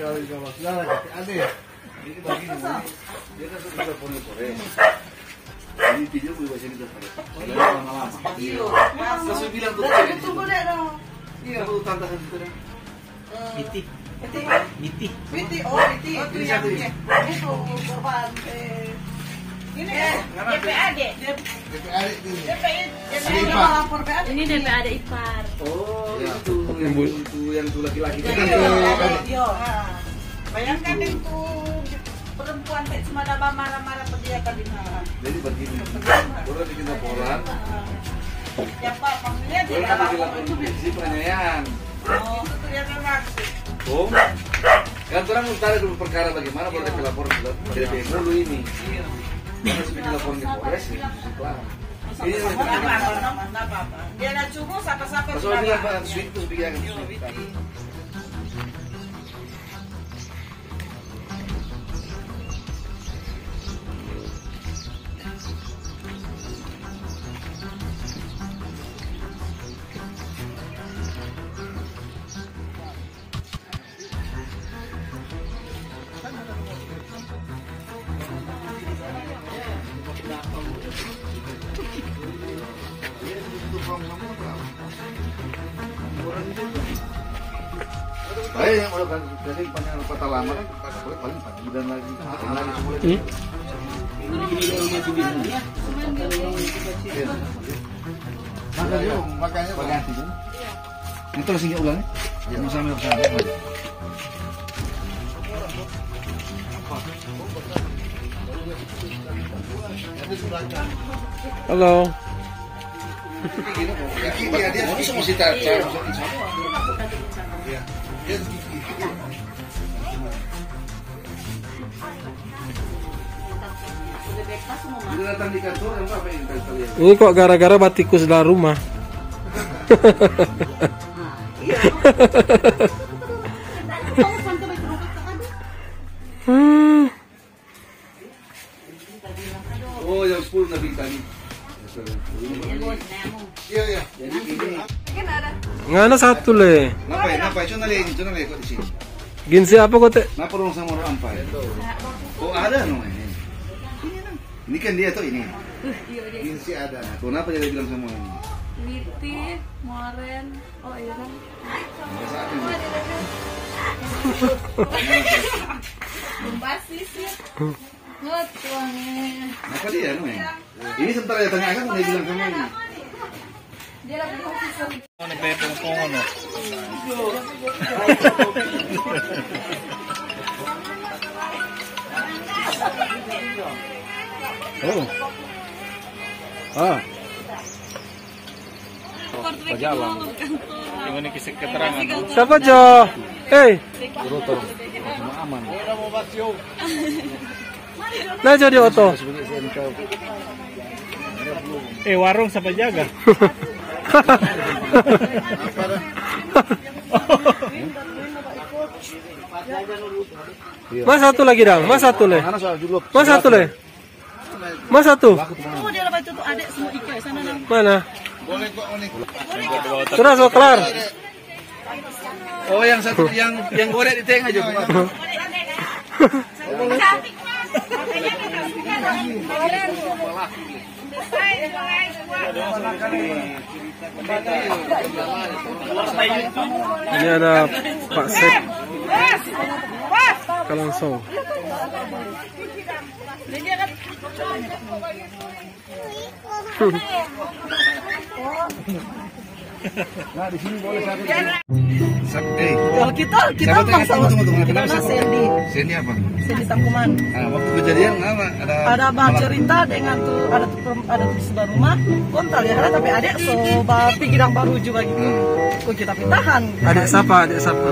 kalau di bawah sudah ada ya. Ini begini, dia kan sudah telepon Polres. Ini video gue baca ini terus. Lama-lama. Iya. Saya bilang tuh. Tunggu deh dong. Iya. Kamu tanda itu deh. Biti. Oh, Biti. Itu yang itu korban. Ini DPAD. Ini DPAD ipar. Oh, itu yang itu laki-laki itu kan. Iya. Bayangkan itu perempuan kayak cuma ada marah-marah dia tadi. Jadi begini. Boleh bikin laporan. Ya Pak, maksudnya dia lapor itu bisi penganiayaan. Oh, itu dia maksud. Oh. Kan orang tarik dulu perkara bagaimana boleh dilapor DPM dulu ini. Iya. Harus bikin laporan di Polres ya. Ini apa-apa. Dia ada cukup siapa-siapa. Soalnya bilang suit terus bikin. Baik yang udah dari panjang kota lama kan boleh paling 4 bulan lagi. Makanya ganti kan. Itu langsung ulang ya. Sama Halo. Dia semua sih tak. Ini kok gara-gara batikus dalam rumah. Oh, jam 10 Nabi tadi. Iya. Jadi ini. Ngana satu le. Ngapain? Cuma lagi kok di sini. Ginsi apa kok teh? Kenapa orang sama orang ampai? Oh ada no ini. Ini kan dia tuh ini. Ginsi ada. Kenapa dia bilang sama ini? Witi, Moren, oh iya kan? Basis ya. Apa dia no ini? Ini sebentar ya tanya kan dia bilang sama ini. Dia lagi officer. Ano ba yung pungpungo no? Oh. Ah. Pajalan. Yung ini kisah keterangan. Siapa Jo? Hey. Rotor. Cuma aman. Nah jadi oto. Warung siapa jaga? Mas satu lagi dong, mas satu le. Mas satu le. Mas satu. Oh, dia lepas itu tuh adik semua ikan sana nang. Mana? Sudah so kelar. Oh yang satu yang goreng di tengah juga. Ini ada Pak Sep Kalangsong. Nah di sini boleh satu. Kalau kita masalah kenapa Sandy? Sandy apa? Sandy Tangkuman. Nah, waktu kejadian Ada cerita dengan tuh ada sebuah rumah kontal ya tapi adik so bapi gidang baru juga gitu. Kok kita pitahan. Adik siapa? Adik siapa?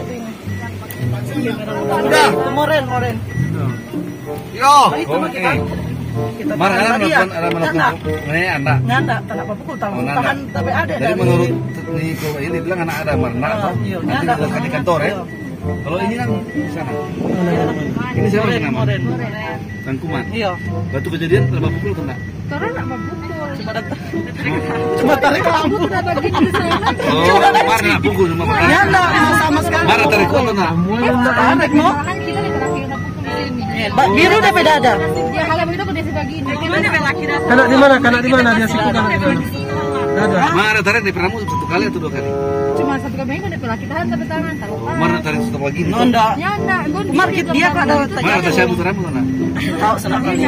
Udah, Moren. Yo. Itu kita Marah dia. Ada menelpon. Ini anak. Nyanda, tak apa pukul tahan tapi ada. Jadi menurut ini bilang anak ada Marna. Nanti di kantor ya. Kalau ini kan di sana. Ini siapa yang nama? Moren. Tangkuman. Iya. Waktu kejadian berapa pukul tuh enggak? Karena nak mabukul. Cuma tarik rambut. Oh, Marna pukul sama Marna. Nyanda sama sekali. Marna tarik pukul. Nah, Anak no. Kan kita nih laki udah pukul di sini. Biru DP dada. Ya kalau begitu kondisi pagi ini. Kita nih laki dah. Kena di mana dia siku kena di mana? Dada. mana tarik di peramu satu kali atau dua kali? Cuma satu kali kan DP laki tahan sampai tangan taruh. Mana tarik satu pagi ini? Nonda. Ya enggak, gue Market dia kan ada Mana ada sabut rambut mana? tahu senang dia.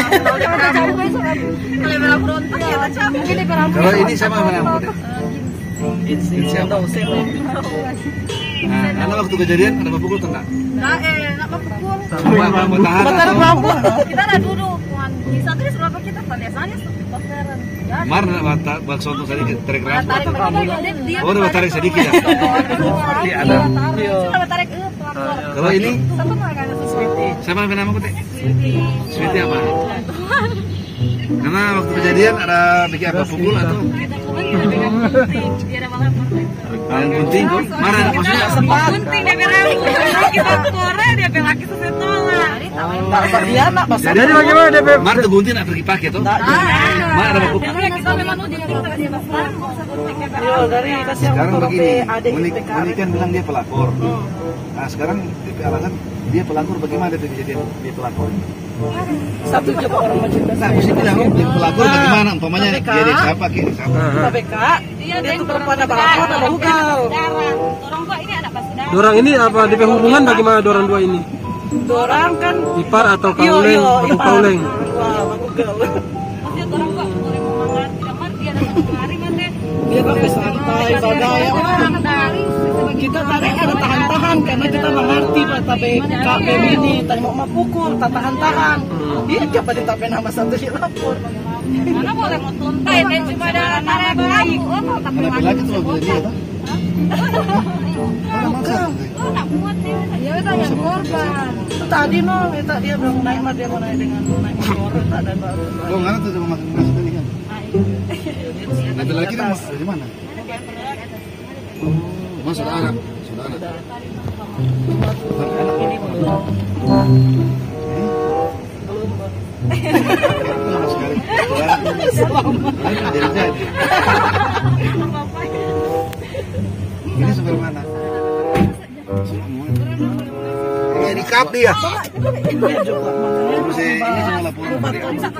Kalau belah berontak ya baca. Mungkin DP rambut. Kalau ini sama mana rambutnya? Siapa? Nah, karena waktu kejadian ada pukul tengah. Enggak enggak pukul. Mau tahan. Bentar rambut. Kita ada duduk, di satu di sebelah kita biasanya bakteran. Ya. Mana bakso untuk sedikit tarik rambut. Tarik dia. Oh, udah tarik sedikit ya. Seperti ada. Coba tarik Kalau ini sama enggak ada Sweetie. sama apa nama putih? Sweetie apa? Karena waktu kejadian ada bikin apa pukul atau? Dia ada banget. Yang penting, mana maksudnya? Gunting dia berambut. Kita kore dia belaki sesetola. Bahasa dia nak bahasa. Jadi bagaimana DP? Mana tuh gunting nak pergi pakai tuh? Mana ada pukul? Kita memang udah dia basah. Yo dari kasih Sekarang foto begini, adik Muni PKR. kan bilang dia pelakor. Nah sekarang DP alasan dia pelakor, bagaimana dia kejadian dia pelakor? Satu coba orang mencinta Nah, saya. mesti bilang dia pelakor bagaimana? Umpamanya BK. dia siapa, kiri siapa? Kita BK, dia tuh perempuan ada bapak ada ugal. Orang gua ini anak basudara. Dorang ini apa DP hubungan bagaimana dorang dua ini? Dorang kan Ipar atau kauleng? Baku kauleng. Wah, baku gaul. Maksudnya orang gua boleh memangan tidak mati ada kemarin kan deh. Dia pakai santai, badai. Orang dari Kita tarik ada tahan-tahan karena kita mengerti kata BK ini tadi mau pukul, tak tahan-tahan. Dia coba ditapen nama satu di lapor. mana boleh mau tuntai dan cuma ada tarik bayi. Oh, tapi Mana lagi tuh waktu dia tuh? oh nak muat dia. Ya udah yang korban. Itu tadi no, kita dia belum naik mah dia mau naik dengan naik motor tak ada baru. Oh, mana tuh sama masuk tadi kan? Ada lagi kan dari mana? Oh, saudara. Saudara. Anak ini belum. Lama sekali. Jadi. Ini sebelah mana? Ini nikap dia. Dia juga Terus ini cuma laporan dari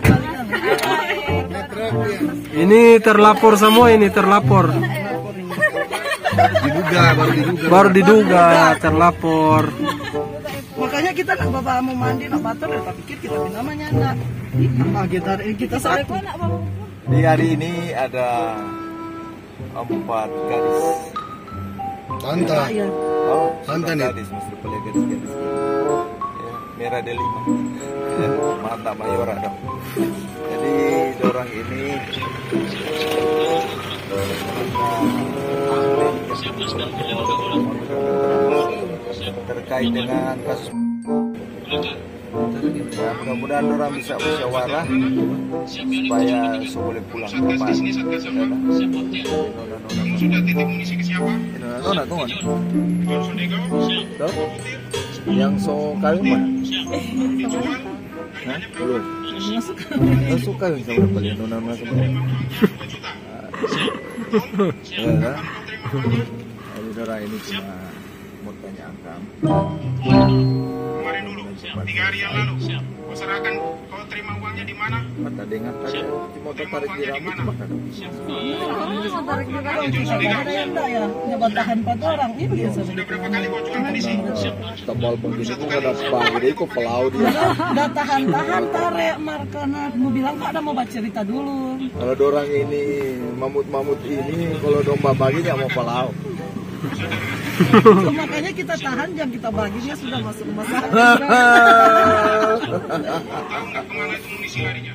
Ini terlapor semua ini terlapor. diduga, Baru diduga terlapor. makanya kita nak bapak mau mandi nak batur ya tak pikir kita namanya nak kita satu. Di hari ini ada 4 gadis. Tanta. Iya. Oh, Santan sudah ya? gadis, mesti boleh gadis-gadis. Ya, merah delima. Ya, mata mayora dong. Jadi orang ini terkait dengan kasus. Ya, mudah-mudahan orang bisa musyawarah supaya boleh pulang ke rumah. Sudah titip munisi ke siapa? Nona, tuh. Yang so kawin mana? Hah? Belum. Nggak suka yang sama beli nona kemarin. Ya kan? Jadi orang ini cuma mau tanya angka. Kemarin dulu, 3 hari yang lalu. Kau serahkan, kau terima uangnya di mana? Mata dengar tadi cuma tertarik di rambut makan. Ada yang enggak ya, nyoba tahan 4 orang ini biasa. Sudah berapa kali kau jual munisi? Tebal begini kok ada pagi deh kok pelaut dia. Udah tahan-tahan tarik markana mau bilang kok ada mau baca cerita dulu. Kalau dorang ini mamut-mamut ini kalau domba bagi nggak mau pelaut. So, makanya kita tahan jam kita baginya sudah masuk rumah sakit. Tahu nggak kemana itu munisi larinya?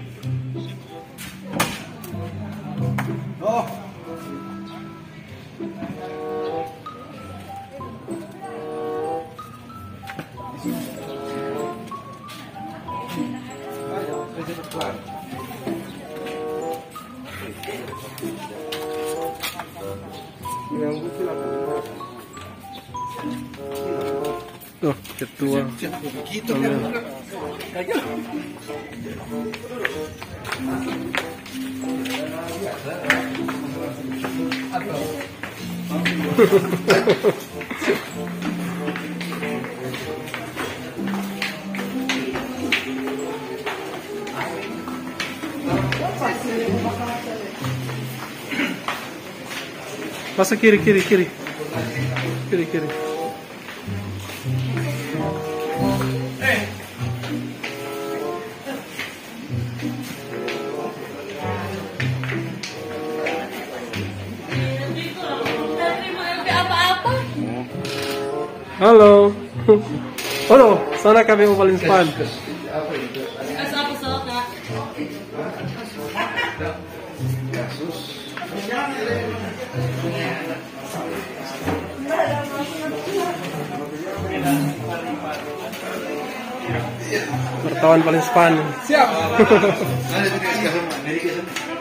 Tuh, ketua. Masa kiri. Kiri. Halo. Halo, sana kami mau paling depan. Wartawan paling depan. Siap. Nah, dari